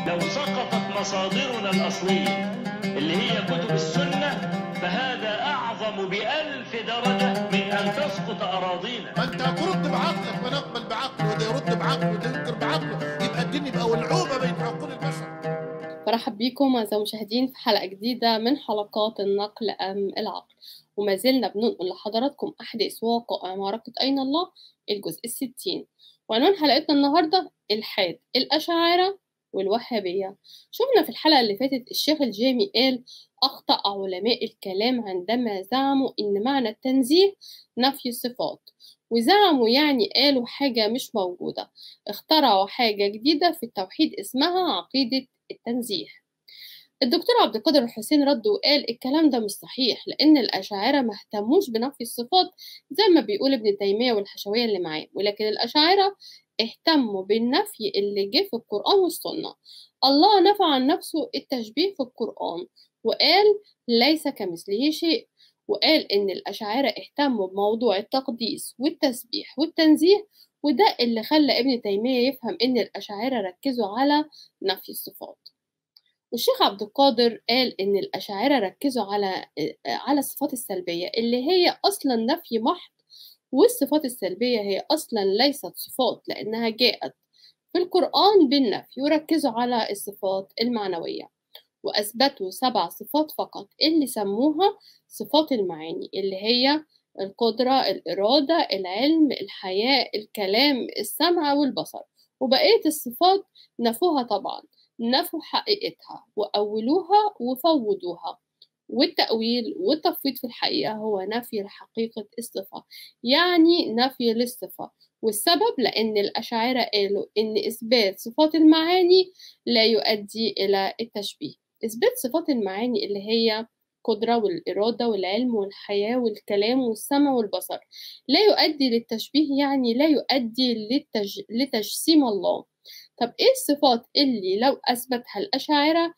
لو سقطت مصادرنا الأصلية اللي هي كتب السنة فهذا أعظم ب1000 درجة من أن تسقط أراضينا. ما أنت هترد بعقلك، ما نقبل بعقله وده يرد بعقله وده ينكر بعقله، يبقى الدين يبقى ولعوبة بين عقول البشر. برحب بيكم أعزائي المشاهدين في حلقة جديدة من حلقات النقل أم العقل، وما زلنا بننقل لحضراتكم أحداث ووقائع معركة أين الله الجزء 60. وعنوان حلقتنا النهاردة الحاد الأشاعرة والوهابية. شفنا في الحلقة اللي فاتت الشيخ الجامي قال أخطأ علماء الكلام عندما زعموا إن معنى التنزيه نفي الصفات، وزعموا يعني قالوا حاجة مش موجودة، اخترعوا حاجة جديدة في التوحيد اسمها عقيدة التنزيه. الدكتور عبد القادر الحسين رد وقال الكلام ده مش صحيح، لأن الأشاعرة ما اهتموش بنفي الصفات زي ما بيقول ابن تيمية والحشوية اللي معاه، ولكن الأشاعرة اهتموا بالنفي اللي جه في القرآن والسنة. الله نفى عن نفسه التشبيه في القرآن وقال ليس كمثله شيء، وقال إن الأشاعرة اهتموا بموضوع التقديس والتسبيح والتنزيه، وده اللي خلى ابن تيمية يفهم إن الأشاعرة ركزوا على نفي الصفات. والشيخ عبد القادر قال إن الأشاعرة ركزوا على الصفات السلبية اللي هي أصلا نفي محض، والصفات السلبية هي أصلا ليست صفات لأنها جاءت في القرآن بالنفي، وركزوا على الصفات المعنوية وأثبتوا 7 صفات فقط اللي سموها صفات المعاني، اللي هي القدرة، الإرادة، العلم، الحياة، الكلام، السمع والبصر. وبقية الصفات نفوها طبعا، نفوا حقيقتها وأولوها وفوضوها، والتأويل والتفويض في الحقيقة هو نفي حقيقة الصفة، يعني نفي للصفة. والسبب لأن الأشاعرة قالوا إن إثبات صفات المعاني لا يؤدي إلى التشبيه. إثبات صفات المعاني اللي هي القدرة والإرادة والعلم والحياة والكلام والسمع والبصر لا يؤدي للتشبيه، يعني لا يؤدي لتجسيم الله. طب إيه الصفات اللي لو أثبتها الأشاعرة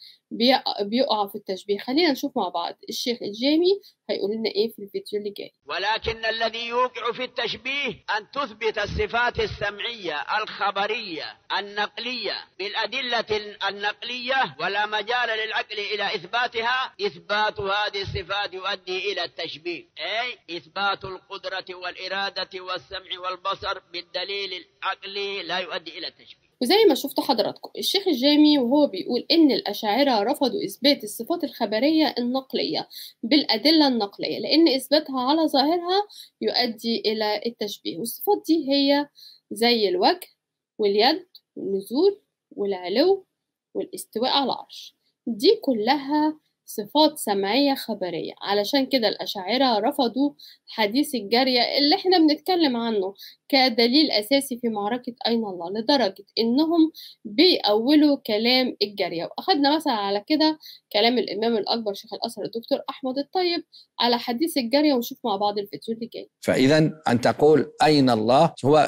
بيقع في التشبيه؟ خلينا نشوف مع بعض الشيخ الجامي هيقول لنا إيه في الفيديو اللي جاي. ولكن الذي يوقع في التشبيه أن تثبت الصفات السمعية الخبرية النقلية بالأدلة النقلية، ولا مجال للعقل إلى إثباتها. إثبات هذه الصفات يؤدي إلى التشبيه، أي إثبات القدرة والإرادة والسمع والبصر بالدليل العقلي لا يؤدي إلى التشبيه. وزي ما شفتوا حضراتكم الشيخ الجامي وهو بيقول إن الأشاعرة رفضوا إثبات الصفات الخبرية النقلية بالأدلة النقلية لأن إثباتها على ظاهرها يؤدي إلى التشبيه. والصفات دي هي زي الوجه واليد والنزول والعلو والاستواء على العرش، دي كلها صفات سمعية خبرية. علشان كده الأشاعرة رفضوا حديث الجارية اللي احنا بنتكلم عنه كدليل أساسي في معركة أين الله، لدرجة إنهم بيأولوا كلام الجارية. وأخدنا مثلا على كده كلام الإمام الأكبر شيخ الأزهر الدكتور أحمد الطيب على حديث الجارية، ونشوف مع بعض الفيديو اللي جاي. فإذا أن تقول أين الله، هو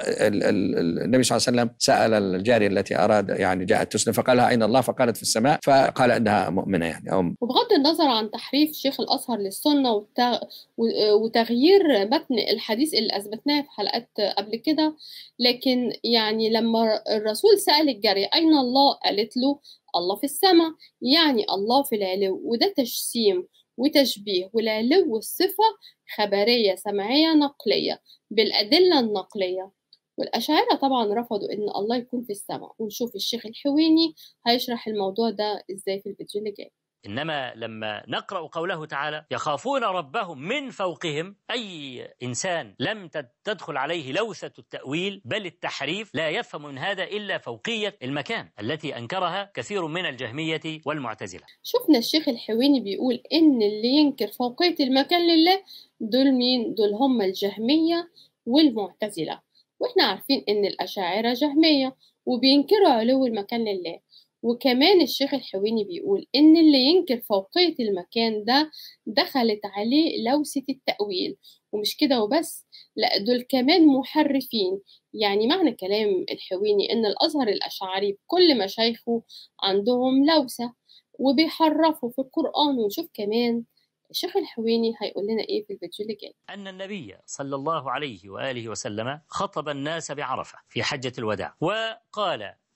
النبي صلى الله عليه وسلم سأل الجارية التي أراد يعني جاءت تسلم فقالها أين الله، فقالت في السماء، فقال إنها مؤمنة يعني وبغض النظر عن تحريف شيخ الأزهر للسنة وتغيير متن الحديث اللي أثبتناه في حلقات قبل كده، لكن يعني لما الرسول سأل الجارية أين الله قالت له الله في السماء، يعني الله في العلو، وده تجسيم وتشبيه. والعلو والصفة خبرية سمعية نقلية بالأدلة النقلية. والأشاعرة طبعا رفضوا إن الله يكون في السماء، ونشوف الشيخ الحويني هيشرح الموضوع ده إزاي في الفيديو اللي جاي. إنما لما نقرأ قوله تعالى يخافون ربهم من فوقهم، أي إنسان لم تدخل عليه لوثة التأويل بل التحريف لا يفهم من هذا إلا فوقية المكان التي أنكرها كثير من الجهمية والمعتزلة. شفنا الشيخ الحويني بيقول إن اللي ينكر فوقية المكان لله دول مين؟ دول هم الجهمية والمعتزلة، وإحنا عارفين إن الأشاعرة جهمية وبينكروا علو المكان لله. وكمان الشيخ الحويني بيقول إن اللي ينكر فوقية المكان ده دخلت عليه لوثة التأويل. ومش كده وبس، لا دول كمان محرفين. يعني معنى كلام الحويني إن الأزهر الأشعري بكل مشايخه عندهم لوثة وبيحرفوا في القرآن. ونشوف كمان الشيخ الحويني هيقول لنا إيه في الفيديو اللي جاي. أن النبي صلى الله عليه وآله وسلم خطب الناس بعرفة في حجة الوداع، وقال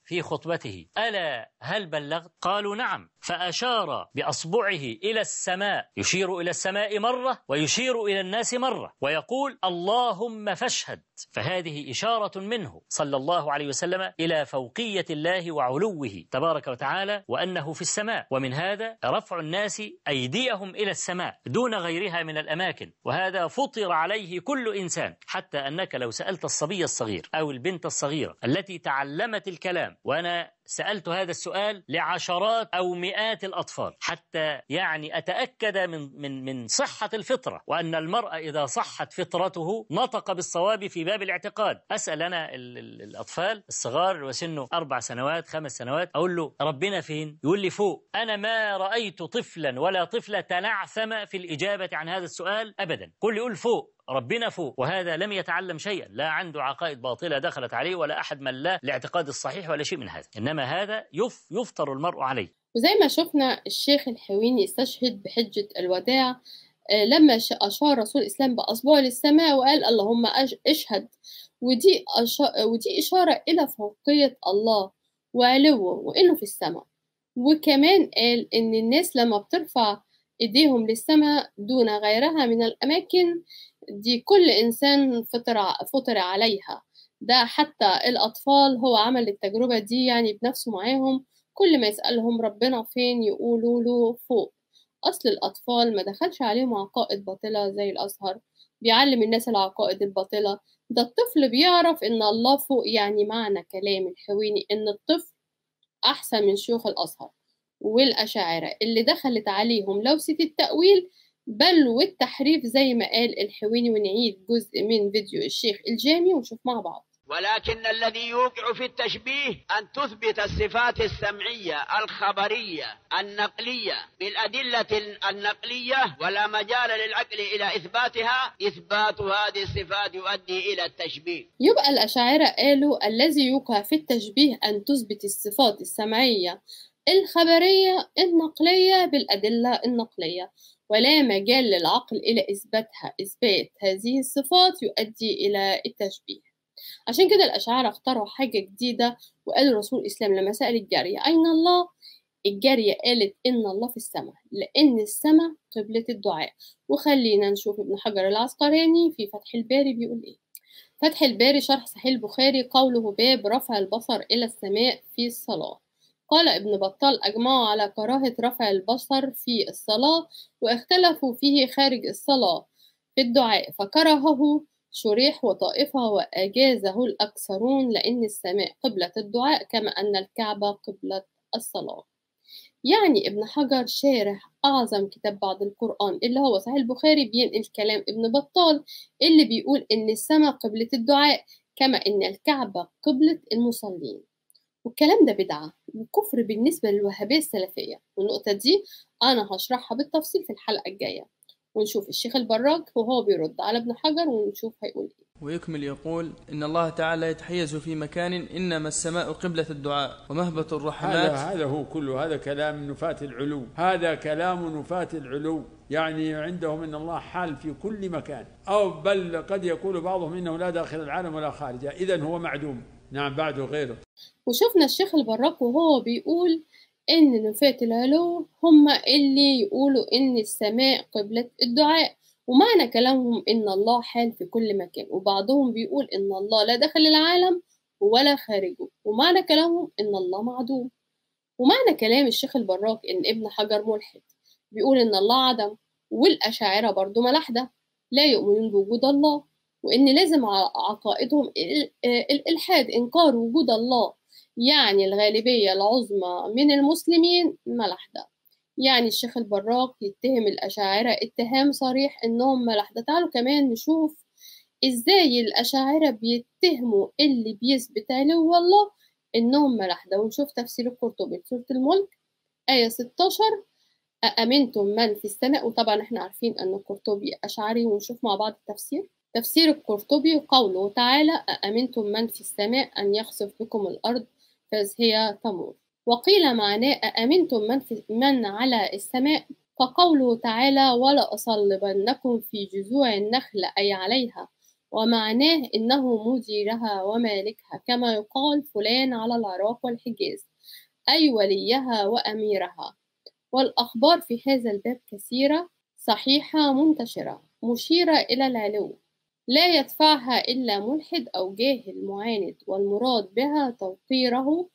في خطبته: ألا هل بلغت؟ قالوا نعم. فأشار بأصبعه إلى السماء، يشير إلى السماء مرة ويشير إلى الناس مرة، ويقول: اللهم فاشهد. فهذه إشارة منه صلى الله عليه وسلم إلى فوقية الله وعلوه تبارك وتعالى، وأنه في السماء. ومن هذا رفع الناس أيديهم إلى السماء دون غيرها من الأماكن، وهذا فطر عليه كل إنسان، حتى أنك لو سألت الصبي الصغير أو البنت الصغيرة التي تعلمت الكلام، وأنا سألت هذا السؤال لعشرات أو مئات الأطفال حتى يعني أتأكد من صحة الفطرة، وأن المرء إذا صحت فطرته نطق بالصواب في باب الاعتقاد. أسأل أنا الأطفال الصغار وسنه 4 سنوات 5 سنوات، أقول له: ربنا فين؟ يقول لي: فوق. أنا ما رأيت طفلا ولا طفلة تنعثم في الإجابة عن هذا السؤال أبدا، كل يقول فوق، ربنا فوق. وهذا لم يتعلم شيئا، لا عنده عقائد باطلة دخلت عليه، ولا أحد من لا الاعتقاد الصحيح ولا شيء من هذا، إنما هذا يفطر المرء عليه. وزي ما شفنا الشيخ الحويني استشهد بحجة الوداع لما أشار رسول الإسلام بأصبعه للسماء وقال: اللهم اشهد. ودي إشارة إلى فوقية الله وعلوه وإنه في السماء. وكمان قال إن الناس لما بترفع إيديهم للسماء دون غيرها من الأماكن دي كل إنسان فطر عليها. ده حتى الأطفال هو عمل التجربة دي يعني بنفسه معاهم، كل ما يسألهم ربنا فين يقولوا له فوق. أصل الأطفال ما دخلش عليهم عقائد باطلة زي الأزهر بيعلم الناس العقائد الباطلة، ده الطفل بيعرف إن الله فوق. يعني معنى كلام الحويني إن الطفل أحسن من شيوخ الأزهر والأشاعرة اللي دخلت عليهم لوثة التأويل بل والتحريف زي ما قال الحويني. ونعيد جزء من فيديو الشيخ الجامي ونشوف مع بعض. ولكن الذي يوقع في التشبيه أن تثبت الصفات السمعية الخبرية النقلية بالأدلة النقلية، ولا مجال للعقل إلى إثباتها. إثبات هذه الصفات يؤدي إلى التشبيه. يبقى الأشاعرة قالوا الذي يوقع في التشبيه أن تثبت الصفات السمعية الخبرية النقلية بالأدلة النقلية، ولا مجال للعقل إلى إثباتها. إثبات هذه الصفات يؤدي إلى التشبيه. عشان كده الأشاعرة اخترعوا حاجة جديدة، وقالوا رسول الإسلام لما سأل الجارية أين الله؟ الجارية قالت إن الله في السماء، لأن السماء قبلة الدعاء. وخلينا نشوف ابن حجر العسقلاني في فتح الباري بيقول إيه. فتح الباري شرح صحيح البخاري، قوله باب رفع البصر إلى السماء في الصلاة. قال ابن بطال: أجمعوا على كراهة رفع البصر في الصلاة، واختلفوا فيه خارج الصلاة في الدعاء، فكرهه شريح وطائفة وأجازه الأكثرون، لأن السماء قبلة الدعاء كما أن الكعبة قبلة الصلاة. يعني ابن حجر شارح أعظم كتاب بعد القرآن اللي هو صحيح البخاري بينقل كلام ابن بطال اللي بيقول إن السماء قبلة الدعاء كما إن الكعبة قبلة المصلين. والكلام ده بدعة وكفر بالنسبة للوهابية السلفية، والنقطة دي أنا هشرحها بالتفصيل في الحلقة الجاية. ونشوف الشيخ البراج وهو بيرد على ابن حجر ونشوف هيقول ايه. ويكمل يقول: إن الله تعالى يتحيز في مكان إنما السماء قبلة الدعاء ومهبة الرحمات. هذا هو كله، هذا كلام نفاة العلو، هذا كلام نفاة العلو. يعني عندهم إن الله حال في كل مكان، أو بل قد يقول بعضهم إنه لا داخل العالم ولا خارجه، إذن هو معدوم. نعم، بعده غيره. وشفنا الشيخ البراج وهو بيقول إن نفاة العلو هم اللي يقولوا إن السماء قبلة الدعاء، ومعنى كلامهم إن الله حال في كل مكان، وبعضهم بيقول إن الله لا داخل العالم ولا خارجه، ومعنى كلامهم إن الله معدوم. ومعنى كلام الشيخ البراج إن ابن حجر ملحد بيقول إن الله عدم، والأشاعرة برضو ملاحدة لا يؤمنون بوجود الله، وإن لازم عقائدهم الإلحاد إنكار وجود الله. يعني الغالبية العظمى من المسلمين ملاحدة. يعني الشيخ البراج يتهم الأشاعرة اتهام صريح إنهم ملاحدة. تعالوا كمان نشوف إزاي الأشاعرة بيتهموا اللي بيثبت علو الله إنهم ملاحدة، ونشوف تفسير القرطبي سورة الملك آية 16: أأمنتم من في السماء. وطبعا احنا عارفين أن القرطبي أشعري، ونشوف مع بعض التفسير. تفسير القرطبي قوله تعالى: أأمنتم من في السماء أن يخسف بكم الأرض فإذ هي تمور. وقيل معناه أأمنتم من على السماء، فقوله تعالى: ولا أصلبنكم في جذوع النخل أي عليها ومعناه إنه مديرها ومالكها، كما يقال فلان على العراق والحجاز، أي وليها وأميرها. والأخبار في هذا الباب كثيرة صحيحة منتشرة مشيرة إلى العلو، لا يدفعها إلا ملحد أو جاهل معاند، والمراد بها توقيره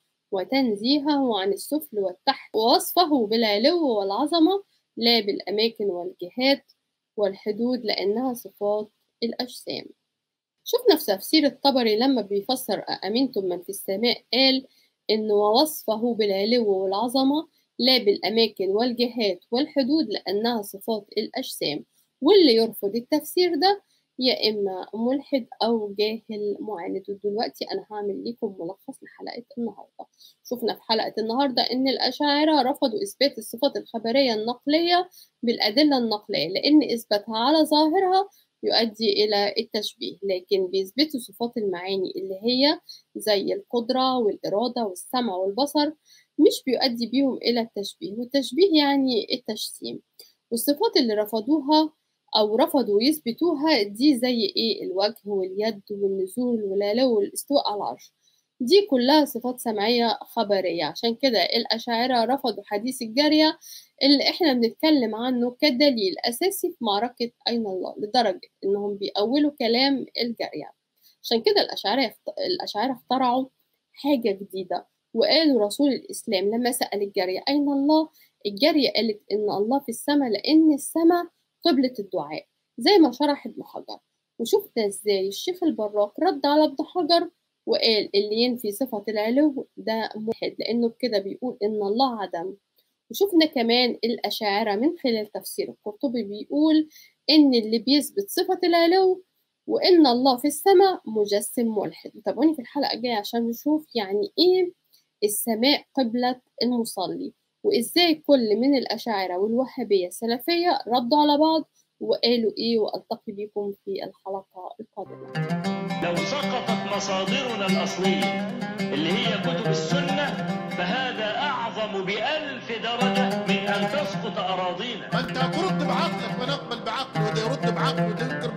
وتنزيهه عن السفل والتحت، ووصفه بالعلو والعظمة لا بالأماكن والجهات والحدود لأنها صفات الأجسام. شفنا في تفسير الطبري لما بيفسر أأمنتم من في السماء قال إن ووصفه بالعلو والعظمة لا بالأماكن والجهات والحدود لأنها صفات الأجسام، واللي يرفض التفسير ده يا إما ملحد أو جاهل معاند. ودلوقتي أنا هعمل لكم ملخص لحلقة النهاردة. شفنا في حلقة النهاردة إن الأشاعرة رفضوا إثبات الصفات الخبرية النقلية بالأدلة النقلية لأن إثباتها على ظاهرها يؤدي إلى التشبيه، لكن بيثبتوا صفات المعاني اللي هي زي القدرة والإرادة والسمع والبصر مش بيؤدي بيهم إلى التشبيه، والتشبيه يعني التجسيم. والصفات اللي رفضوها أو رفضوا يثبتوها دي زي إيه؟ الوجه واليد والنزول والعلو والاستواء على العرش، دي كلها صفات سمعية خبرية. عشان كده الأشاعرة رفضوا حديث الجارية اللي إحنا بنتكلم عنه كدليل أساسي في معركة أين الله، لدرجة إنهم بيأولوا كلام الجارية. عشان كده الأشاعرة اخترعوا حاجة جديدة وقالوا رسول الإسلام لما سأل الجارية أين الله، الجارية قالت إن الله في السماء لأن السماء قبلة الدعاء زي ما شرح ابن حجر. وشفنا إزاي الشيخ البراق رد على ابن حجر وقال اللي ينفي صفة العلو ده ملحد لأنه كده بيقول إن الله عدم. وشفنا كمان الأشاعرة من خلال تفسير القرطبي بيقول إن اللي بيثبت صفة العلو وإن الله في السماء مجسم ملحد. وتابعوني في الحلقة الجاية عشان نشوف يعني إيه السماء قبلة المصلي، وإزاي كل من الأشاعرة والوهابية السلفية ردوا على بعض وقالوا إيه. وألتقي بكم في الحلقة القادمة. لو سقطت مصادرنا الأصلية اللي هي كتب السنة فهذا أعظم ب1000 درجة من أن تسقط أراضينا. ما أنت ترد بعقلك، ما نقبل بعقله، وده يرد بعقله، وده ينكر